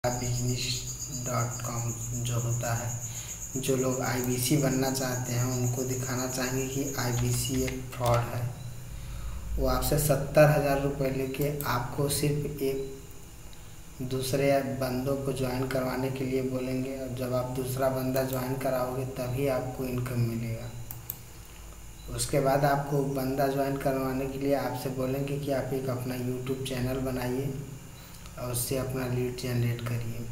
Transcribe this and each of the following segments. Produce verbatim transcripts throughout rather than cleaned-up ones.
Business dot com जो होता है, जो लोग आई बी सी बनना चाहते हैं उनको दिखाना चाहेंगे कि आई बी सी एक फ्रॉड है। वो आपसे सत्तर हज़ार रुपये लेके आपको सिर्फ एक दूसरे बंदों को ज्वाइन करवाने के लिए बोलेंगे, और जब आप दूसरा बंदा ज्वाइन कराओगे तभी आपको इनकम मिलेगा। उसके बाद आपको बंदा ज्वाइन करवाने के लिए आपसे बोलेंगे कि आप एक अपना यूट्यूब चैनल बनाइए और उससे अपना लीड जनरेट करिए।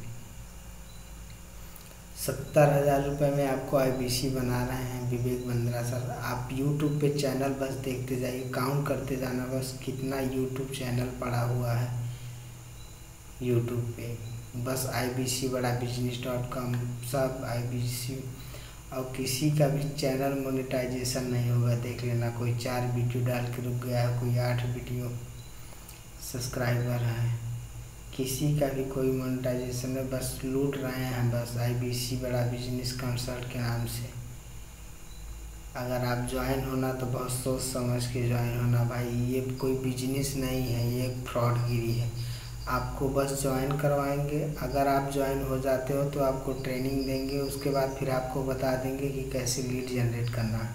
सत्तर हज़ार रुपये में आपको आई बी सी बना रहे हैं विवेक बंद्रा सर। आप यूट्यूब पे चैनल बस देखते जाइए, काउंट करते जाना बस कितना यूट्यूब चैनल पड़ा हुआ है यूट्यूब पे। बस आई बी सी बड़ा बिजनेस डॉट कॉम सब आई बी सी, और किसी का भी चैनल मोनेटाइजेशन नहीं होगा। देख लेना, कोई चार वीडियो डाल के रुक गया है, कोई आठ वीडियो सब्सक्राइबर है, किसी का भी कोई मोनेटाइजेशन में, बस लूट रहे हैं बस आई बी सी बड़ा बिजनेस कंसल्ट के नाम से। अगर आप ज्वाइन होना तो बहुत सोच समझ के ज्वाइन होना भाई, ये कोई बिजनेस नहीं है, ये एक फ्रॉडगिरी है। आपको बस ज्वाइन करवाएंगे, अगर आप ज्वाइन हो जाते हो तो आपको ट्रेनिंग देंगे, उसके बाद फिर आपको बता देंगे कि कैसे लीड जनरेट करना है,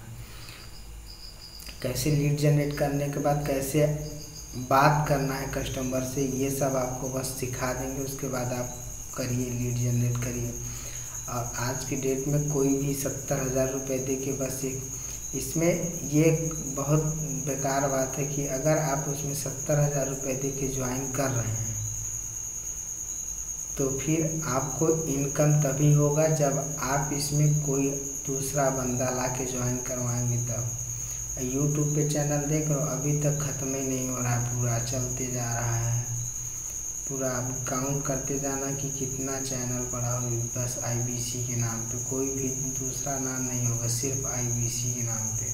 कैसे लीड जनरेट करने के बाद कैसे बात करना है कस्टमर से, ये सब आपको बस सिखा देंगे। उसके बाद आप करिए, लीड जनरेट करिए। और आज की डेट में कोई भी सत्तर हज़ार रुपये दे के बस एक, इसमें ये बहुत बेकार बात है कि अगर आप उसमें सत्तर हज़ार रुपये दे के ज्वाइन कर रहे हैं तो फिर आपको इनकम तभी होगा जब आप इसमें कोई दूसरा बंदा ला के ज्वाइन करवाएंगे तब। यूट्यूब पे चैनल देख लो, अभी तक ख़त्म ही नहीं हो रहा है, पूरा चलते जा रहा है पूरा। अब काउंट करते जाना कि कितना चैनल पड़ा हो, बस आई बी सी के नाम पे, कोई भी दूसरा नाम नहीं होगा, सिर्फ आई बी सी के नाम पे।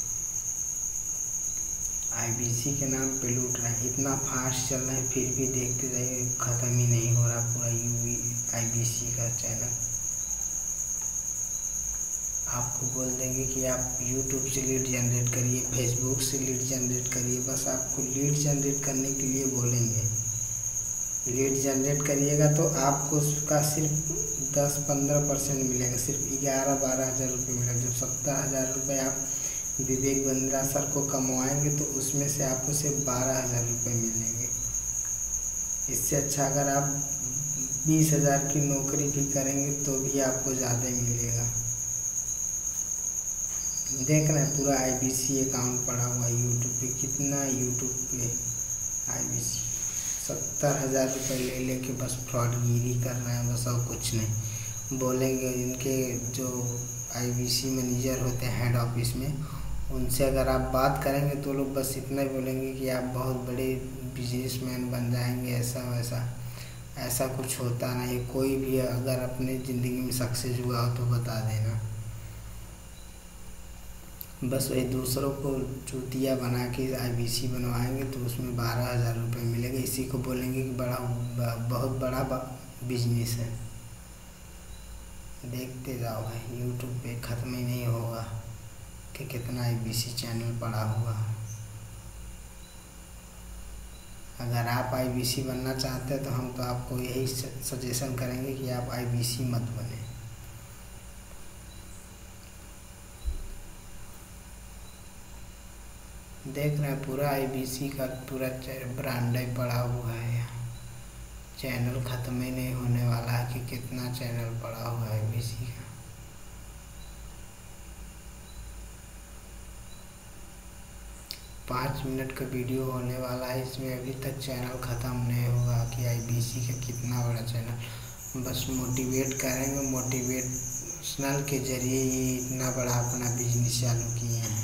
आई बी सी के नाम पे लूट रहे हैं, इतना फास्ट चल रहा है, फिर भी देखते जाइए ख़त्म ही नहीं हो रहा पूरा यू आई बी सी का चैनल। आपको बोल देंगे कि आप यूट्यूब से लीड जनरेट करिए, फेसबुक से लीड जनरेट करिए, बस आपको लीड जनरेट करने के लिए बोलेंगे। लीड जनरेट करिएगा तो आपको उसका सिर्फ दस पंद्रह परसेंट मिलेगा, सिर्फ ग्यारह बारह हज़ार रुपये मिलेगा। जब सत्तर हज़ार रुपये आप विवेक बंद्रा सर को कमवाएंगे तो उसमें से आपको सिर्फ बारह हज़ार रुपये मिलेंगे। इससे अच्छा अगर आप बीस हज़ार की नौकरी भी करेंगे तो भी आपको ज़्यादा ही मिलेगा। देख रहे हैं पूरा आई बी सी अकाउंट पड़ा हुआ यूट्यूब पे, कितना यूट्यूब पे आई बी सी सत्तर हज़ार रुपये ले लेके बस फ्रॉडगिरी कर रहे हैं बस, और कुछ नहीं। बोलेंगे इनके जो आई बी सी मैनेजर होते हैं हेड ऑफिस में, उनसे अगर आप बात करेंगे तो लोग बस इतना ही बोलेंगे कि आप बहुत बड़े बिजनेसमैन बन जाएंगे, ऐसा वैसा। ऐसा कुछ होता नहीं। कोई भी अगर अपने ज़िंदगी में सक्सेस हुआ हो तो बता देना। बस वही दूसरों को चूतिया बना के आई बी सी बनवाएंगे तो उसमें बारह हज़ार रुपये मिलेगा। इसी को बोलेंगे कि बड़ा बहुत बड़ा बिजनेस है। देखते जाओ भाई, यूट्यूब पे ख़त्म ही नहीं होगा कि कितना आई बी सी चैनल पड़ा हुआ है। अगर आप आई बी सी बनना चाहते हैं तो हम तो आपको यही सजेशन करेंगे कि आप आई बी सी मत बने। देख रहे हैं पूरा आई बी सी का पूरा ब्रांड ही पड़ा हुआ है यहाँ। चैनल ख़त्म ही नहीं होने वाला है कि कितना चैनल पड़ा हुआ है आई बी सी का। पाँच मिनट का वीडियो होने वाला है, इसमें अभी तक चैनल ख़त्म नहीं होगा कि आई बी सी का कितना बड़ा चैनल। बस मोटिवेट करेंगे, मोटिवेशनल के ज़रिए ये इतना बड़ा अपना बिजनेस चालू किए हैं।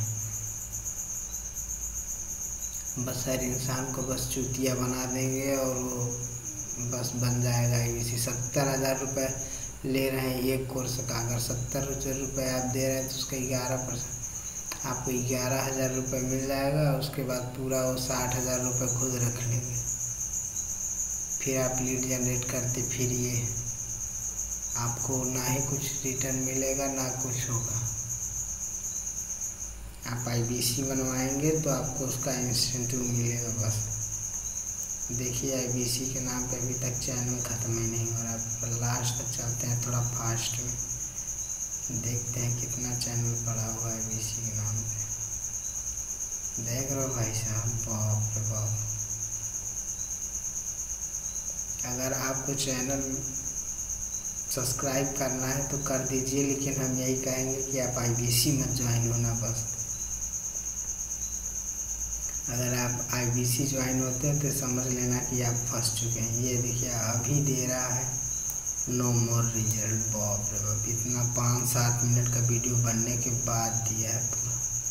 बस हर इंसान को बस चूतिया बना देंगे और वो बस बन जाएगा आई बी सी। सत्तर हज़ार रुपये ले रहे हैं एक कोर्स का, अगर सत्तर हज़ार रुपये आप दे रहे हैं तो उसका ग्यारह परसेंट आपको ग्यारह हज़ार रुपये मिल जाएगा। उसके बाद पूरा वो साठ हज़ार रुपये खुद रख लेंगे, फिर आप लीड जनरेट करते फिरिए, आपको ना ही कुछ रिटर्न मिलेगा ना कुछ होगा। आप आई बी सी बनवाएंगे तो आपको उसका इंसेंटिव मिलेगा बस। देखिए आईबीसी के नाम पे अभी तक चैनल ख़त्म ही नहीं हो रहा, पर लास्ट तक चलते हैं थोड़ा फास्ट में, देखते हैं कितना चैनल पड़ा हुआ है आईबीसी के नाम पे। देख रहे हो भाई साहब, बाप रे बाप। अगर आपको चैनल सब्सक्राइब करना है तो कर दीजिए, लेकिन हम यही कहेंगे कि आप आईबीसी मत ज्वाइन होना बस। अगर आप आईबीसी ज्वाइन होते हैं तो समझ लेना कि आप फंस चुके हैं। ये देखिए अभी दे रहा है नो मोर रिजल्ट। बाप रे बाप, इतना पाँच सात मिनट का वीडियो बनने के बाद दिया है पूरा।